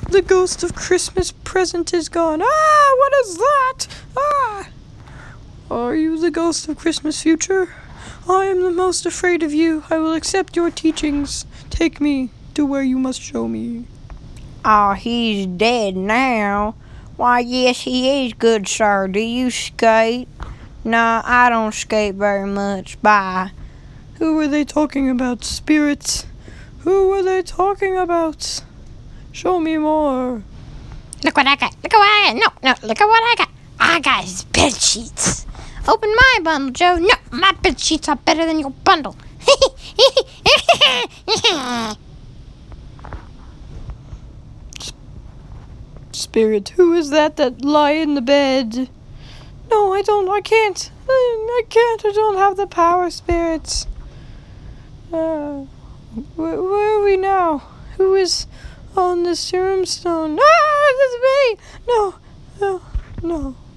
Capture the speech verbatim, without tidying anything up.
The ghost of Christmas present is gone. Ah, what is that? Ah! Are you the ghost of Christmas future? I am the most afraid of you. I will accept your teachings. Take me to where you must show me. Oh, he's dead now. Why, yes, he is, good sir. Do you skate? No, I don't skate very much. Bye. Who were they talking about, spirits? Who were they talking about? Show me more. Look what I got. Look what I got. No, no, look at what I got. I got his bed sheets. Open my bundle, Joe. No, my bed sheets are better than your bundle. Spirit, who is that that lie in the bed? No, I don't. I can't. I can't. I don't have the power, spirits. Uh, where, where are we now? Who is on the serum stone? Ah, that's me. No, no, no.